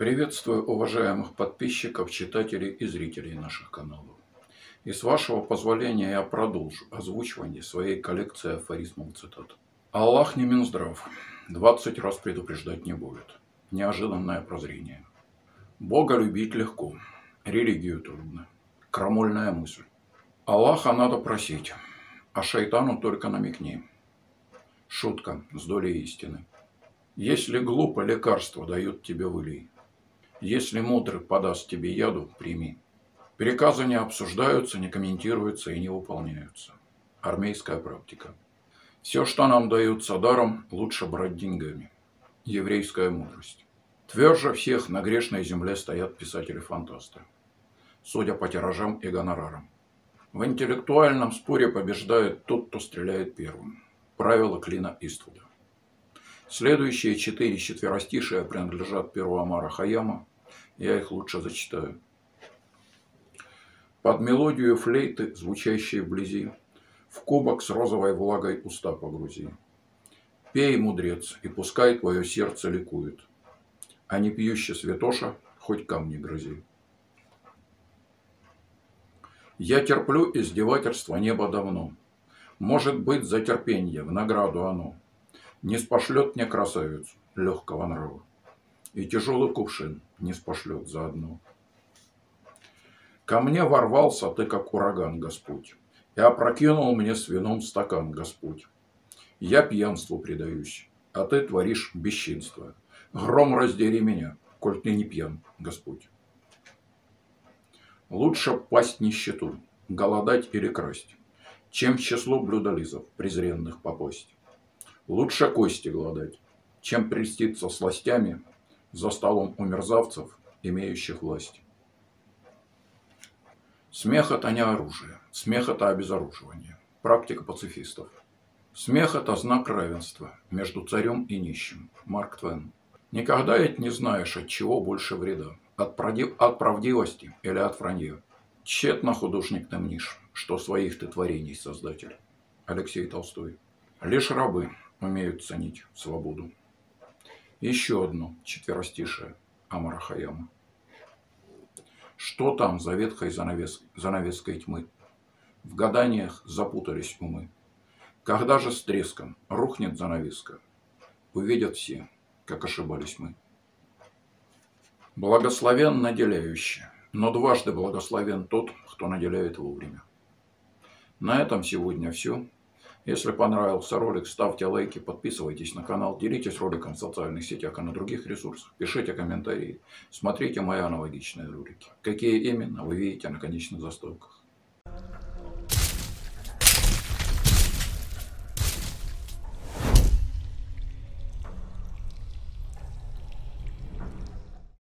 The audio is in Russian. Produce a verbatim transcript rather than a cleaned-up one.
Приветствую уважаемых подписчиков, читателей и зрителей наших каналов. И с вашего позволения я продолжу озвучивание своей коллекции афоризмов и цитат. Аллах не Минздрав, двадцать раз предупреждать не будет. Неожиданное прозрение. Бога любить легко, религию трудно. Крамольная мысль. Аллаха надо просить, а шайтану только намекни. Шутка с долей истины. Если глупо лекарство дают тебе вылей. Если мудрый подаст тебе яду, прими. Приказы не обсуждаются, не комментируются и не выполняются. Армейская практика. Все, что нам дается даром, лучше брать деньгами. Еврейская мудрость. Тверже всех на грешной земле стоят писатели-фантасты. Судя по тиражам и гонорарам. В интеллектуальном споре побеждает тот, кто стреляет первым. Правило Клина Иствуда. Следующие четыре четверостишия принадлежат перу Омара Хайяма. Я их лучше зачитаю. Под мелодию флейты, звучащей вблизи, в кубок с розовой влагой уста погрузи. Пей, мудрец, и пускай твое сердце ликует, а не пьющий святоша хоть камни грози. Я терплю издевательство неба давно. Может быть, за терпенье в награду оно не спошлет мне красавицу легкого нрава, и тяжелый кувшин не спошлет заодно. Ко мне ворвался ты, как ураган, Господь, и опрокинул мне с вином стакан, Господь. Я пьянству предаюсь, а ты творишь бесчинство. Гром раздери меня, коль ты не пьян, Господь. Лучше пасть нищету, голодать или красть, чем в число блюдолизов презренных попасть. Лучше кости голодать, чем прельститься сластями за столом у мерзавцев, имеющих власть. Смех – это не оружие, смех – это обезоруживание. Практика пацифистов. Смех – это знак равенства между царем и нищим. Марк Твен. Никогда ведь не знаешь, от чего больше вреда. От, правдив... от правдивости или от вранья. Тщетно, художник, ты мнишь, что своих ты творений создатель. Алексей Толстой. Лишь рабы умеют ценить свободу. Еще одно четверостишее Омара Хайяма. Что там за ветхой занавес... занавеской тьмы? В гаданиях запутались умы. Когда же с треском рухнет занавеска, увидят все, как ошибались мы. Благословен наделяющий, но дважды благословен тот, кто наделяет вовремя. На этом сегодня все. Если понравился ролик, ставьте лайки, подписывайтесь на канал, делитесь роликом в социальных сетях и на других ресурсах, пишите комментарии, смотрите мои аналогичные ролики. Какие именно, вы видите на конечных заставках.